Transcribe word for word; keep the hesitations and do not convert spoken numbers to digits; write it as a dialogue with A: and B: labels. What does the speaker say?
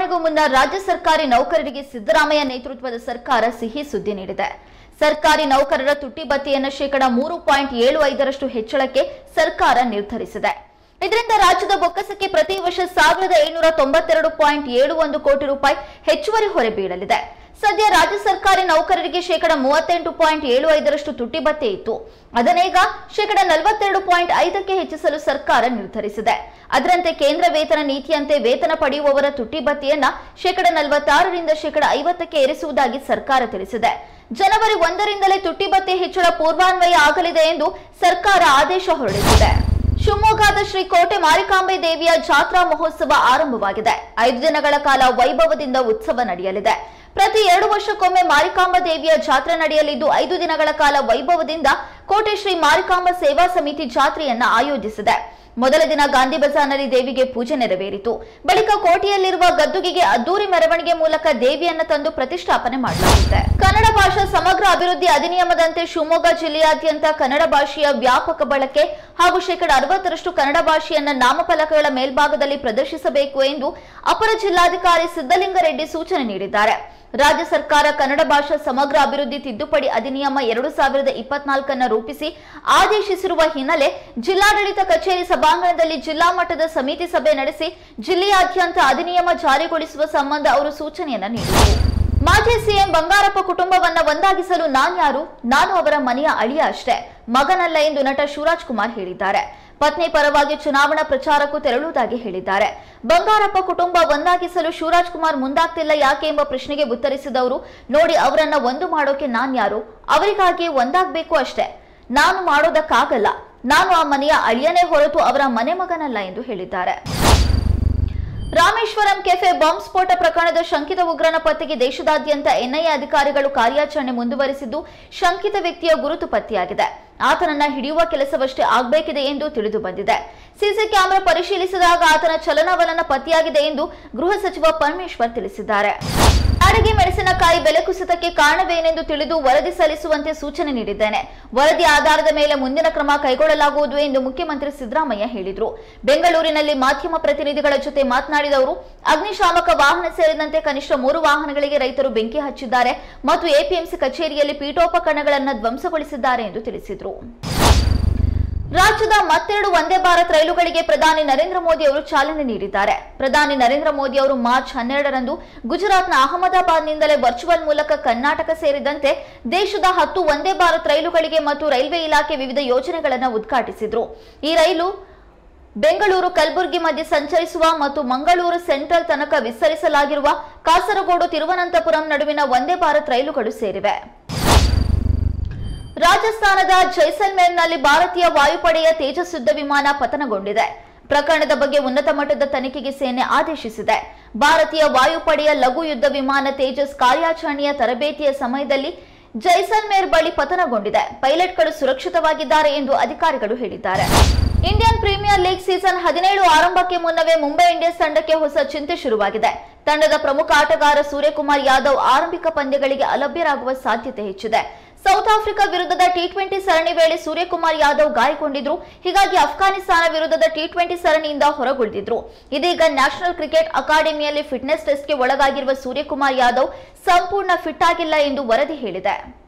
A: ಚುನಾವಣೆಗೂ ಮುನ್ನ ರಾಜ್ಯ ಸರ್ಕಾರಿ ನೌಕರರಿಗೆ ಸಿದ್ದರಾಮಯ್ಯ ನೇತೃತ್ವದ ಸರ್ಕಾರ ಸಿಹಿ ಸುದ್ದಿ ನೀಡಿದೆ. ಸರ್ಕಾರಿ ನೌಕರರ ತುಟ್ಟಿ ಭತ್ಯೆಯನ್ನು ಶೇಕಡ ಮೂರು ಪಾಯಿಂಟ್ ಏಳು ಐದರಷ್ಟು ಹೆಚ್ಚಳಕ್ಕೆ ಸರ್ಕಾರ ನಿರ್ಧರಿಸಿದೆ. ಇದರಿಂದ ರಾಜ್ಯದ ಬೊಕ್ಕಸಕ್ಕೆ ಪ್ರತಿ ವರ್ಷ ಸಾವಿರದ ಏಳ್ನೂರ ತೊಂಬತ್ತೆರಡು ಪಾಯಿಂಟ್ ಏಳು ಒಂದು ಕೋಟಿ ರೂಪಾಯಿ ಹೆಚ್ಚುವರಿ ಹೊರೆ ಬೀಳಲಿದೆ. ಸದ್ಯ ರಾಜ್ಯ ಸರ್ಕಾರಿ ನೌಕರರಿಗೆ ಶೇಕಡ ಮೂವತ್ತೆಂಟು ಪಾಯಿಂಟ್ ಏಳು ಐದರಷ್ಟು ತುಟ್ಟಿ ಭತ್ಯೆ ಇತ್ತು. ಅದನ್ನೀಗ ಶೇಕಡ ನಲವತ್ತೆರಡು ಪಾಯಿಂಟ್ ಐದಕ್ಕೆ ಹೆಚ್ಚಿಸಲು ಸರ್ಕಾರ ನಿರ್ಧರಿಸಿದೆ. ಅದರಂತೆ ಕೇಂದ್ರ ವೇತನ ನೀತಿಯಂತೆ ವೇತನ ಪಡೆಯುವವರ ತುಟ್ಟಿ ಭತ್ಯೆಯನ್ನ ಶೇಕಡ ನಲವತ್ತಾರರಿಂದ ಶೇಕಡ ಐವತ್ತಕ್ಕೆ ಏರಿಸುವುದಾಗಿ ಸರ್ಕಾರ ತಿಳಿಸಿದೆ. ಜನವರಿ ಒಂದರಿಂದಲೇ ತುಟ್ಟಿ ಭತ್ಯೆ ಹೆಚ್ಚಳ ಪೂರ್ವಾನ್ವಯ ಆಗಲಿದೆ ಎಂದು ಸರ್ಕಾರ ಆದೇಶ ಹೊರಡಿಸಿದೆ. ಶಿವಮೊಗ್ಗದ ಶ್ರೀ ಕೋಟೆ ಮಾರಿಕಾಂಬೆ ದೇವಿಯ ಜಾತ್ರಾ ಮಹೋತ್ಸವ ಆರಂಭವಾಗಿದೆ. ಐದು ದಿನಗಳ ಕಾಲ ವೈಭವದಿಂದ ಉತ್ಸವ ನಡೆಯಲಿದೆ. ಪ್ರತಿ ಎರಡು ವರ್ಷಕ್ಕೊಮ್ಮೆ ಮಾರಿಕಾಂಬ ದೇವಿಯ ಜಾತ್ರೆ ನಡೆಯಲಿದ್ದು ಐದು ದಿನಗಳ ಕಾಲ ವೈಭವದಿಂದ ಕೋಟೆ ಶ್ರೀ ಮಾರಿಕಾಂಬ ಸೇವಾ ಸಮಿತಿ ಜಾತ್ರೆಯನ್ನ ಆಯೋಜಿಸಿದೆ. ಮೊದಲ ದಿನ ಗಾಂಧಿ ಬಜಾರ್ನಲ್ಲಿ ದೇವಿಗೆ ಪೂಜೆ ನೆರವೇರಿತು. ಬಳಿಕ ಕೋಟೆಯಲ್ಲಿರುವ ಗದ್ದುಗೆಗೆ ಅದ್ದೂರಿ ಮೆರವಣಿಗೆ ಮೂಲಕ ದೇವಿಯನ್ನ ತಂದು ಪ್ರತಿಷ್ಠಾಪನೆ ಮಾಡಲಾಗುತ್ತೆ. ಕನ್ನಡ ಭಾಷಾ ಸಮಗ್ರ ಅಭಿವೃದ್ಧಿ ಅಧಿನಿಯಮದಂತೆ ಶಿವಮೊಗ್ಗ ಜಿಲ್ಲೆಯಾದ್ಯಂತ ಕನ್ನಡ ಭಾಷೆಯ ವ್ಯಾಪಕ ಬಳಕೆ ಹಾಗೂ ಶೇಕಡ ಅರವತ್ತರಷ್ಟು ಕನ್ನಡ ಭಾಷೆಯನ್ನ ನಾಮಫಲಕಗಳ ಮೇಲ್ಭಾಗದಲ್ಲಿ ಪ್ರದರ್ಶಿಸಬೇಕು ಎಂದು ಅಪರ ಜಿಲ್ಲಾಧಿಕಾರಿ ಸಿದ್ದಲಿಂಗರೆಡ್ಡಿ ಸೂಚನೆ ನೀಡಿದ್ದಾರೆ. ರಾಜ್ಯ ಸರ್ಕಾರ ಕನ್ನಡ ಭಾಷಾ ಸಮಗ್ರ ಅಭಿವೃದ್ಧಿ ತಿದ್ದುಪಡಿ ಅಧಿನಿಯಮ ಎರಡು ಸಾವಿರದ ಇಪ್ಪತ್ನಾಲ್ಕನ್ನು ರೂಪಿಸಿ ಆದೇಶಿಸಿರುವ ಹಿನ್ನೆಲೆ ಜಿಲ್ಲಾಡಳಿತ ಕಚೇರಿ ಸಭಾಂಗಣದಲ್ಲಿ ಜಿಲ್ಲಾ ಮಟ್ಟದ ಸಮಿತಿ ಸಭೆ ನಡೆಸಿ ಜಿಲ್ಲೆಯಾದ್ಯಂತ ಅಧಿನಿಯಮ ಜಾರಿಗೊಳಿಸುವ ಸಂಬಂಧ ಅವರು ಸೂಚನೆಯನ್ನ ನೀಡಿದರು. ಮಾಜಿ ಸಿಎಂ ಬಂಗಾರಪ್ಪ ಕುಟುಂಬವನ್ನ ಒಂದಾಗಿಸಲು ನಾನ್ಯಾರು? ನಾನು ಅವರ ಮನೆಯ ಅಳಿಯ ಅಷ್ಟೇ, ಮಗನಲ್ಲ ಎಂದು ನಟ ಶಿವರಾಜ್ ಕುಮಾರ್ ಹೇಳಿದ್ದಾರೆ. ಪತ್ನಿ ಪರವಾಗಿ ಚುನಾವಣಾ ಪ್ರಚಾರಕ್ಕೂ ತೆರಳುವುದಾಗಿ ಹೇಳಿದ್ದಾರೆ. ಬಂಗಾರಪ್ಪ ಕುಟುಂಬ ಒಂದಾಗಿಸಲು ಶಿವರಾಜ್ ಕುಮಾರ್ ಮುಂದಾಗ್ತಿಲ್ಲ ಯಾಕೆ ಎಂಬ ಪ್ರಶ್ನೆಗೆ ಉತ್ತರಿಸಿದವರು, ನೋಡಿ ಅವರನ್ನ ಒಂದು ಮಾಡೋಕೆ ನಾನ್ಯಾರು? ಅವರಿಗಾಗಿ ಒಂದಾಗಬೇಕು ಅಷ್ಟೇ, ನಾನು ಮಾಡೋದಕ್ಕಾಗಲ್ಲ. ನಾನು ಆ ಮನೆಯ ಅಳಿಯನೇ ಹೊರತು ಅವರ ಮನೆ ಮಗನಲ್ಲ ಎಂದು ಹೇಳಿದ್ದಾರೆ. ರಾಮೇಶ್ವರಂ ಕೆಫೆ ಬಾಂಬ್ ಸ್ಫೋಟ ಪ್ರಕರಣದ ಶಂಕಿತ ಉಗ್ರನ ಪತ್ತೆಗೆ ದೇಶದಾದ್ಯಂತ ಎನ್ಐಎ ಅಧಿಕಾರಿಗಳು ಕಾರ್ಯಾಚರಣೆ ಮುಂದುವರೆಸಿದ್ದು ಶಂಕಿತ ವ್ಯಕ್ತಿಯ ಗುರುತು ಪತ್ತೆಯಾಗಿದೆ. ಆತನನ್ನ ಹಿಡಿಯುವ ಕೆಲಸವಷ್ಟೇ ಆಗಬೇಕಿದೆ ಎಂದು ತಿಳಿದು ಬಂದಿದೆ. ಸಿಸಿ ಕ್ಯಾಮೆರಾ ಪರಿಶೀಲಿಸಿದಾಗ ಆತನ ಚಲನವಲನ ಪತ್ತೆಯಾಗಿದೆ ಎಂದು ಗೃಹ ಸಚಿವ ಪರಮೇಶ್ವರ್ ತಿಳಿಸಿದ್ದಾರೆ. ನಾಡಿಗೆ ಮೆಣಸಿನಕಾಯಿ ಬೆಲೆ ಕುಸಿತಕ್ಕೆ ಕಾರಣವೇನೆಂದು ತಿಳಿದು ವರದಿ ಸಲ್ಲಿಸುವಂತೆ ಸೂಚನೆ ನೀಡಿದ್ದೇನೆ. ವರದಿ ಆಧಾರದ ಮೇಲೆ ಮುಂದಿನ ಕ್ರಮ ಕೈಗೊಳ್ಳಲಾಗುವುದು ಎಂದು ಮುಖ್ಯಮಂತ್ರಿ ಸಿದ್ದರಾಮಯ್ಯ ಹೇಳಿದರು. ಬೆಂಗಳೂರಿನಲ್ಲಿ ಮಾಧ್ಯಮ ಪ್ರತಿನಿಧಿಗಳ ಜೊತೆ ಮಾತನಾಡಿದ ಅವರು, ಅಗ್ನಿಶಾಮಕ ವಾಹನ ಸೇರಿದಂತೆ ಕನಿಷ್ಠ ಮೂರು ವಾಹನಗಳಿಗೆ ರೈತರು ಬೆಂಕಿ ಹಚ್ಚಿದ್ದಾರೆ ಮತ್ತು ಎಪಿಎಂಸಿ ಕಚೇರಿಯಲ್ಲಿ ಪೀಠೋಪಕರಣಗಳನ್ನು ಧ್ವಂಸಗೊಳಿಸಿದ್ದಾರೆ ಎಂದು ತಿಳಿಸಿದರು. ರಾಜ್ಯದ ಮತ್ತೆರಡು ವಂದೇ ಭಾರತ್ ರೈಲುಗಳಿಗೆ ಪ್ರಧಾನಿ ನರೇಂದ್ರ ಮೋದಿ ಅವರು ಚಾಲನೆ ನೀಡಿದ್ದಾರೆ. ಪ್ರಧಾನಿ ನರೇಂದ್ರ ಮೋದಿ ಅವರು ಮಾರ್ಚ್ ಹನ್ನೆರಡರಂದು ಗುಜರಾತ್ನ ಅಹಮದಾಬಾದ್ನಿಂದಲೇ ವರ್ಚುವಲ್ ಮೂಲಕ ಕರ್ನಾಟಕ ಸೇರಿದಂತೆ ದೇಶದ ಹತ್ತು ವಂದೇ ಭಾರತ್ ರೈಲುಗಳಿಗೆ ಮತ್ತು ರೈಲ್ವೆ ಇಲಾಖೆ ವಿವಿಧ ಯೋಜನೆಗಳನ್ನು ಉದ್ಘಾಟಿಸಿದರು. ಈ ರೈಲು ಬೆಂಗಳೂರು ಕಲಬುರಗಿ ಮಧ್ಯೆ ಸಂಚರಿಸುವ ಮತ್ತು ಮಂಗಳೂರು ಸೆಂಟ್ರಲ್ ತನಕ ವಿಸ್ತರಿಸಲಾಗಿರುವ ಕಾಸರಗೋಡು ತಿರುವನಂತಪುರಂ ನಡುವಿನ ವಂದೇ ಭಾರತ್ ರೈಲುಗಳು ಸೇರಿವೆ. ರಾಜಸ್ಥಾನದ ಜೈಸಲ್ಮೇರ್ನಲ್ಲಿ ಭಾರತೀಯ ವಾಯುಪಡೆಯ ತೇಜಸ್ ಯುದ್ಧ ವಿಮಾನ ಪತನಗೊಂಡಿದೆ. ಪ್ರಕರಣದ ಬಗ್ಗೆ ಉನ್ನತ ಮಟ್ಟದ ತನಿಖೆಗೆ ಸೇನೆ ಆದೇಶಿಸಿದೆ. ಭಾರತೀಯ ವಾಯುಪಡೆಯ ಲಘು ಯುದ್ಧ ವಿಮಾನ ತೇಜಸ್ ಕಾರ್ಯಾಚರಣೆಯ ತರಬೇತಿಯ ಸಮಯದಲ್ಲಿ ಜೈಸಲ್ಮೇರ್ ಬಳಿ ಪತನಗೊಂಡಿದೆ. ಪೈಲಟ್ಗಳು ಸುರಕ್ಷಿತವಾಗಿದ್ದಾರೆ ಎಂದು ಅಧಿಕಾರಿಗಳು ಹೇಳಿದ್ದಾರೆ. ಇಂಡಿಯನ್ ಪ್ರೀಮಿಯರ್ ಲೀಗ್ ಸೀಸನ್ ಹದಿನೇಳು ಆರಂಭಕ್ಕೆ ಮುನ್ನವೇ ಮುಂಬೈ ಇಂಡಿಯನ್ಸ್ ತಂಡಕ್ಕೆ ಹೊಸ ಚಿಂತೆ ಶುರುವಾಗಿದೆ. ತಂಡದ ಪ್ರಮುಖ ಆಟಗಾರ ಸೂರ್ಯಕುಮಾರ್ ಯಾದವ್ ಆರಂಭಿಕ ಪಂದ್ಯಗಳಿಗೆ ಅಲಭ್ಯರಾಗುವ ಸಾಧ್ಯತೆ ಹೆಚ್ಚಿದೆ. ಸೌತ್ ಆಫ್ರಿಕಾ ವಿರುದ್ಧದ ಟಿ ಟ್ವೆಂಟಿ ಸರಣಿ ವೇಳೆ ಸೂರ್ಯಕುಮಾರ್ ಯಾದವ್ ಗಾಯಗೊಂಡಿದ್ರು. ಹೀಗಾಗಿ ಅಫ್ಘಾನಿಸ್ತಾನ ವಿರುದ್ಧದ ಟಿ ಟ್ವೆಂಟಿ ಸರಣಿಯಿಂದ ಹೊರಗುಳಿದಿದ್ರು. ಇದೀಗ ನ್ಯಾಷನಲ್ ಕ್ರಿಕೆಟ್ ಅಕಾಡೆಮಿಯಲ್ಲಿ ಫಿಟ್ನೆಸ್ ಟೆಸ್ಟ್ಗೆ ಒಳಗಾಗಿರುವ ಸೂರ್ಯಕುಮಾರ್ ಯಾದವ್ ಸಂಪೂರ್ಣ ಫಿಟ್ ಆಗಿಲ್ಲ ಎಂದು ವರದಿ ಹೇಳಿದೆ.